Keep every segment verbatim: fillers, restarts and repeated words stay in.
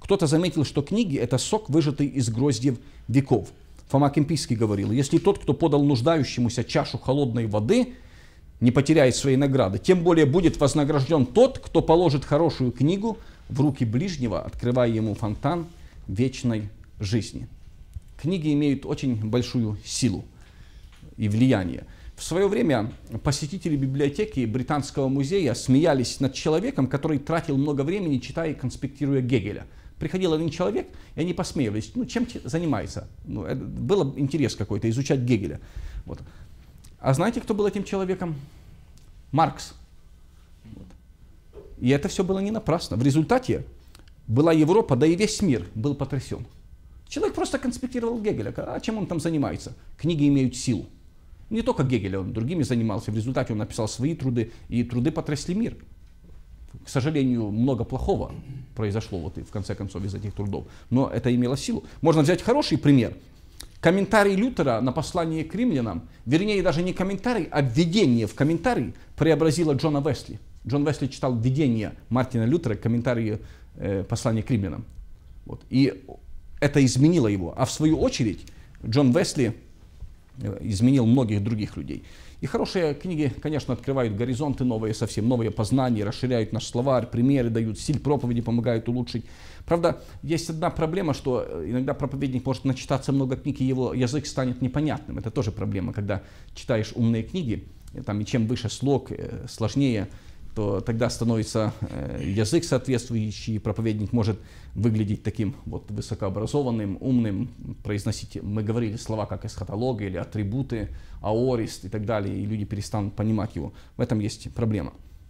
Кто-то заметил, что книги – это сок, выжатый из гроздьев веков. Фома Кемпийский говорил: если тот, кто подал нуждающемуся чашу холодной воды, не потеряет своей награды, тем более будет вознагражден тот, кто положит хорошую книгу в руки ближнего, открывая ему фонтан вечной жизни. Книги имеют очень большую силу и влияние. В свое время посетители библиотеки Британского музея смеялись над человеком, который тратил много времени, читая и конспектируя Гегеля. Приходил один человек, и они посмеивались: ну, чем занимается? Ну, это было интерес какой-то, изучать Гегеля. Вот. А знаете, кто был этим человеком? Маркс. Вот. И это все было не напрасно. В результате была Европа, да и весь мир был потрясен. Человек просто конспектировал Гегеля. А чем он там занимается? Книги имеют силу. Не только Гегеля, он другими занимался. В результате он написал свои труды, и труды потрясли мир. К сожалению, много плохого произошло вот и в конце концов из этих трудов. Но это имело силу. Можно взять хороший пример. Комментарий Лютера на послание к римлянам, вернее даже не комментарий, а введение в комментарий преобразило Джона Весли. Джон Весли читал введение Мартина Лютера к комментарию э, послания к римлянам. Вот. И это изменило его. А в свою очередь Джон Весли изменил многих других людей. И хорошие книги, конечно, открывают горизонты новые, совсем новые познания, расширяют наш словарь, примеры дают, стиль проповеди помогают улучшить. Правда, есть одна проблема, что иногда проповедник может начитаться много книг, и его язык станет непонятным. Это тоже проблема, когда читаешь умные книги, там, и чем выше слог, сложнее, то тогда становится язык соответствующий, проповедник может выглядеть таким вот высокообразованным, умным, произносить, мы говорили слова как эсхатология или атрибуты, аорист и так далее, и люди перестанут понимать его. В этом есть проблема.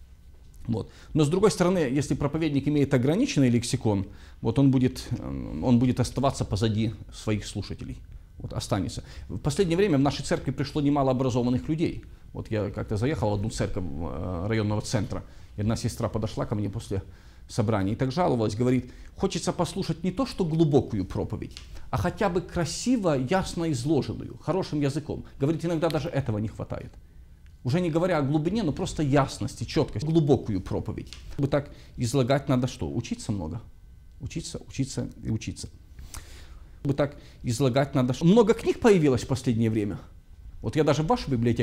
Вот. Но с другой стороны, если проповедник имеет ограниченный лексикон, вот он будет, он будет оставаться позади своих слушателей. Вот, останется. В последнее время в нашей церкви пришло немало образованных людей. Вот я как-то заехал в одну церковь районного центра, и одна сестра подошла ко мне после собрания и так жаловалась, говорит: хочется послушать не то что глубокую проповедь, а хотя бы красиво, ясно изложенную, хорошим языком. Говорит, иногда даже этого не хватает. Уже не говоря о глубине, но просто ясности, четкости, глубокую проповедь. Чтобы так излагать, надо что? Учиться много. Учиться, учиться и учиться. Чтобы так излагать, надо что? Много книг появилось в последнее время. Вот я даже в вашу библиотеку,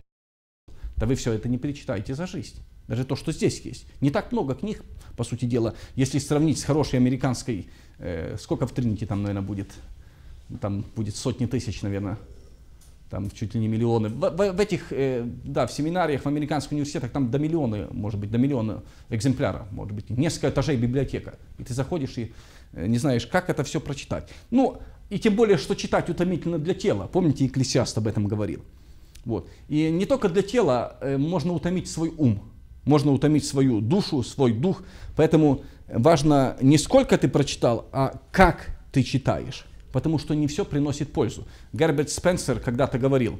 да вы все это не перечитаете за жизнь. Даже то, что здесь есть. Не так много книг, по сути дела, если сравнить с хорошей американской, э, сколько в Тринити там, наверное, будет? Там будет сотни тысяч, наверное. Там чуть ли не миллионы. В, в, в этих, э, да, в семинариях, в американских университетах там до миллиона, может быть, до миллиона экземпляров, может быть, несколько этажей библиотека. И ты заходишь и э, не знаешь, как это все прочитать. Ну, и тем более, что читать утомительно для тела. Помните, Экклесиаст об этом говорил. Вот. И не только для тела э, можно утомить свой ум, можно утомить свою душу, свой дух. Поэтому важно не сколько ты прочитал, а как ты читаешь. Потому что не все приносит пользу. Герберт Спенсер когда-то говорил,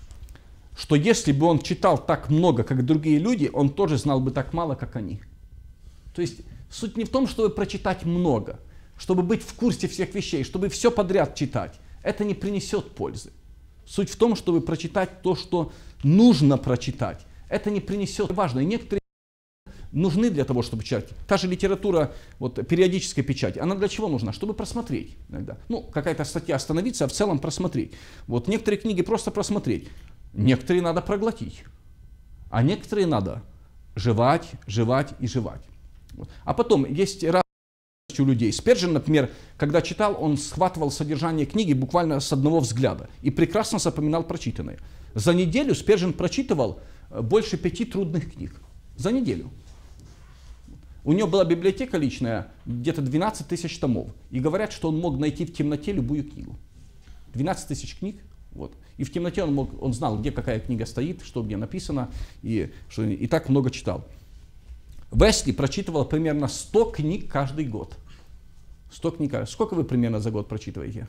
что если бы он читал так много, как другие люди, он тоже знал бы так мало, как они. То есть суть не в том, чтобы прочитать много, чтобы быть в курсе всех вещей, чтобы все подряд читать. Это не принесет пользы. Суть в том, чтобы прочитать то, что нужно прочитать. Это не принесет. Важно. И некоторые нужны для того, чтобы читать. Та же литература, вот, периодическая печать, она для чего нужна? Чтобы просмотреть иногда. Ну, какая-то статья остановиться, а в целом просмотреть. Вот некоторые книги просто просмотреть. Некоторые надо проглотить. А некоторые надо жевать, жевать и жевать. Вот. А потом есть разность у людей. Сперджен, например, когда читал, он схватывал содержание книги буквально с одного взгляда и прекрасно запоминал прочитанное. За неделю Сперджен прочитывал больше пяти трудных книг. За неделю. У него была библиотека личная, где-то двенадцать тысяч томов. И говорят, что он мог найти в темноте любую книгу. двенадцать тысяч книг. Вот. И в темноте он, мог, он знал, где какая книга стоит, что где написано. И, что, и так много читал. Весли прочитывал примерно сто книг каждый год. сто книг. Сколько вы примерно за год прочитываете?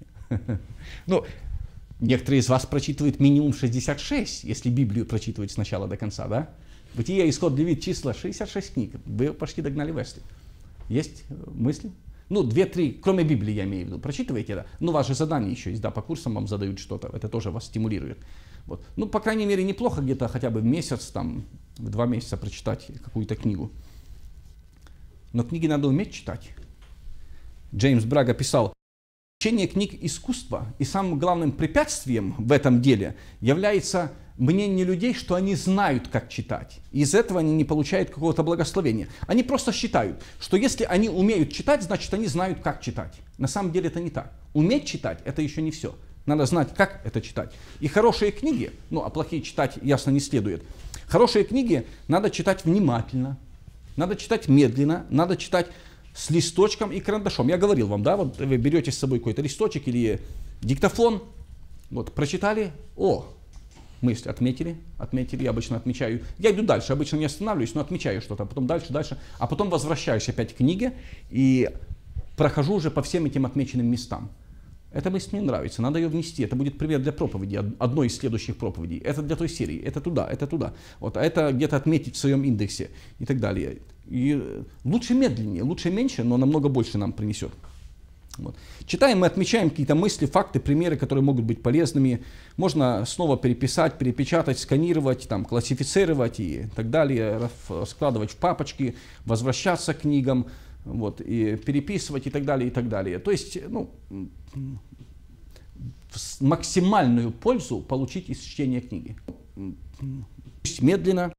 Ну, некоторые из вас прочитывают минимум шестьдесят шесть, если Библию прочитывать с начала до конца, да? Бытие, Исход, Левит, числа, шестьдесят шесть книг. Вы почти догнали Весли. Есть мысли? Ну, две-три, кроме Библии, я имею в виду. Прочитываете, да? Ну, у вас же задания еще есть, да, по курсам вам задают что-то. Это тоже вас стимулирует. Вот. Ну, по крайней мере, неплохо где-то хотя бы в месяц, там, в два месяца прочитать какую-то книгу. Но книги надо уметь читать. Джеймс Брага писал: чтение книг искусства, и самым главным препятствием в этом деле является мнение людей, что они знают, как читать. Из этого они не получают какого-то благословения. Они просто считают, что если они умеют читать, значит они знают, как читать. На самом деле это не так. Уметь читать – это еще не все. Надо знать, как это читать. И хорошие книги, ну а плохие читать ясно не следует. Хорошие книги надо читать внимательно, надо читать медленно, надо читать с листочком и карандашом. Я говорил вам, да, вот вы берете с собой какой-то листочек или диктофон, вот прочитали, о, мысль отметили, отметили, я обычно отмечаю. Я иду дальше, обычно не останавливаюсь, но отмечаю что-то, потом дальше, дальше, а потом возвращаюсь опять к книге и прохожу уже по всем этим отмеченным местам. Эта мысль мне нравится, надо ее внести. Это будет пример для проповеди, одной из следующих проповедей. Это для той серии, это туда, это туда. Вот, а это где-то отметить в своем индексе и так далее. И лучше медленнее, лучше меньше, но намного больше нам принесет. Вот. Читаем, мы отмечаем какие-то мысли, факты, примеры, которые могут быть полезными. Можно снова переписать, перепечатать, сканировать, там, классифицировать и так далее, раскладывать в папочки, возвращаться к книгам. Вот, и переписывать и так далее, и так далее. То есть, ну, максимальную пользу получить из чтения книги. Медленно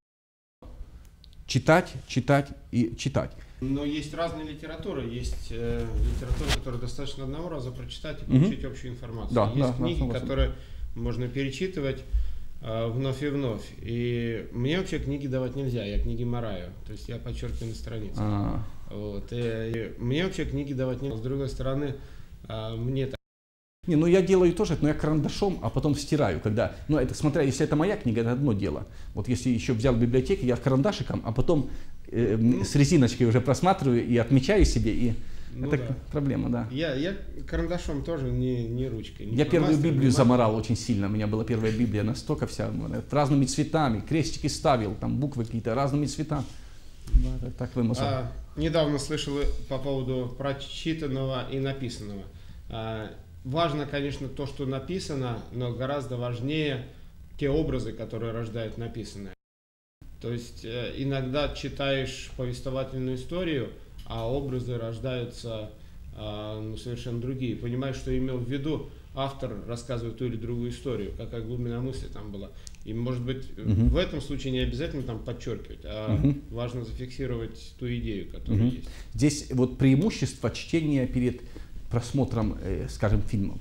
читать, читать и читать. Но есть разная литература. Есть э, литература, которую достаточно одного раза прочитать и получить mm-hmm. общую информацию. Да, есть да, книги, да, которые можно перечитывать э, вновь и вновь. И мне вообще книги давать нельзя. Я книги мараю. То есть я подчеркиваю на странице. А-а-а. Вот. И, и мне вообще книги давать нельзя. С другой стороны, э, мне так. Не, ну я делаю тоже, но я карандашом, а потом стираю, когда, ну это смотря, если это моя книга, это одно дело. Вот если еще взял в библиотеке, я карандашиком, а потом э, ну, с резиночкой уже просматриваю и отмечаю себе, и ну, это да. проблема, да. Я, я карандашом тоже, не, не ручкой. Не я первую Библию заморал очень сильно, у меня была первая Библия настолько вся, разными цветами, крестики ставил, там буквы какие-то разными цветами. Да, так вымазал. А, недавно слышал по поводу прочитанного и написанного. А, Важно, конечно, то, что написано, но гораздо важнее те образы, которые рождают написанное. То есть э, иногда читаешь повествовательную историю, а образы рождаются э, ну, совершенно другие. Понимаешь, что имел в виду автор, рассказывая ту или другую историю, какая глубина мысли там была. И, может быть, uh-huh. в этом случае не обязательно там подчеркивать, а uh-huh. важно зафиксировать ту идею, которая uh-huh. есть. Здесь вот преимущество чтения перед просмотром, скажем, фильмов.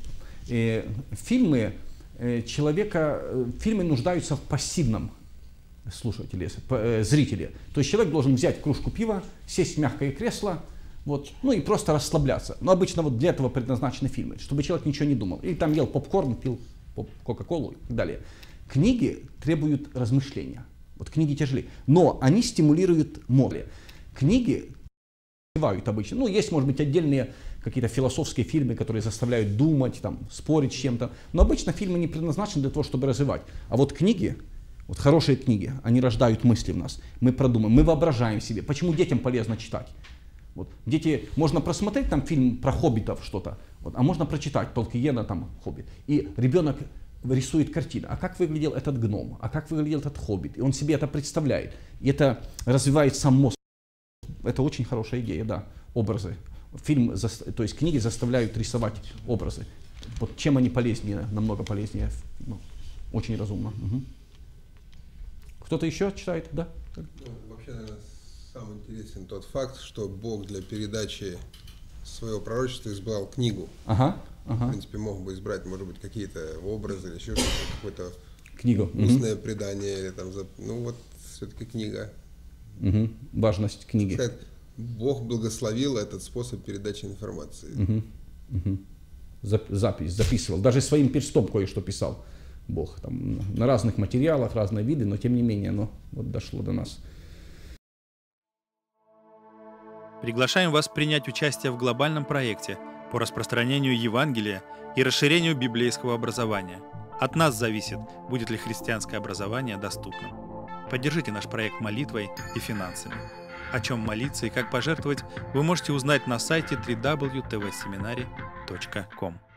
Фильмы человека, фильмы нуждаются в пассивном слушателе, зрителе. То есть человек должен взять кружку пива, сесть в мягкое кресло, вот, ну и просто расслабляться. Но обычно вот для этого предназначены фильмы, чтобы человек ничего не думал. Или там ел попкорн, пил кока-колу и так далее. Книги требуют размышления. Вот книги тяжелее, но они стимулируют мозг. Книги развивают обычно. Ну, есть, может быть, отдельные какие-то философские фильмы, которые заставляют думать, там, спорить с чем-то. Но обычно фильмы не предназначены для того, чтобы развивать. А вот книги, вот хорошие книги, они рождают мысли в нас. Мы продумаем, мы воображаем себе. Почему детям полезно читать? Вот. Дети, можно просмотреть там фильм про хоббитов что-то, вот, а можно прочитать Толкиена, там, «Хоббит». И ребенок рисует картину. А как выглядел этот гном? А как выглядел этот хоббит? И он себе это представляет. И это развивает сам мозг. Это очень хорошая идея, да, образы. Фильм, то есть книги заставляют рисовать образы. Вот чем они полезнее, намного полезнее, ну, очень разумно. Угу. Кто-то еще читает, да? Ну, вообще, наверное, самый интересен тот факт, что Бог для передачи своего пророчества избрал книгу. Ага, ага. В принципе, мог бы избрать, может быть, какие-то образы или еще что-то, какое-то книгу. устное угу. предание, или там, ну вот все-таки книга. Угу. Важность книги. Сказать, Бог благословил этот способ передачи информации. Угу. Угу. Запись, записывал. Даже своим перстом кое-что писал Бог. Там, на разных материалах, разные виды, но тем не менее оно вот дошло до нас. Приглашаем вас принять участие в глобальном проекте по распространению Евангелия и расширению библейского образования. От нас зависит, будет ли христианское образование доступным. Поддержите наш проект молитвой и финансами. О чем молиться и как пожертвовать, вы можете узнать на сайте дабл ю дабл ю дабл ю точка ти ви семинари точка ком.